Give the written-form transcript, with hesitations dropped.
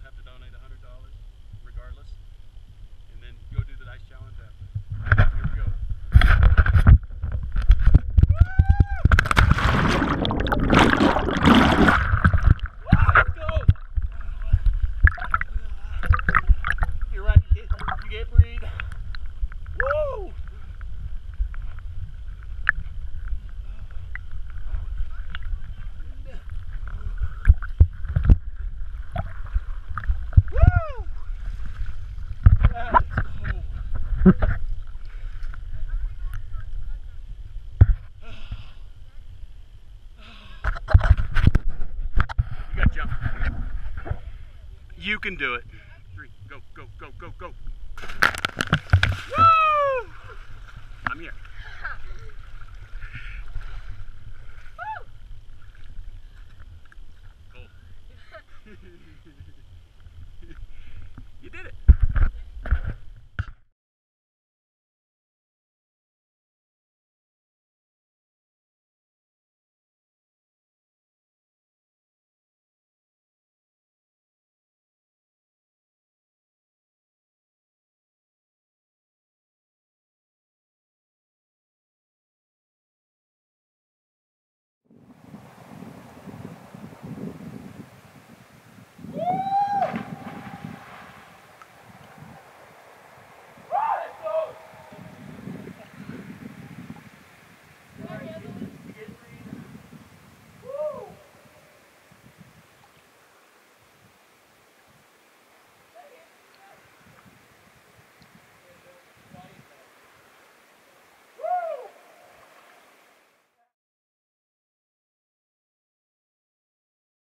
have to donate $100 regardless, and then go do the ice challenge after. Here we go. Let's go. You're right. You can't breathe. Woo! You got to jump. You can do it.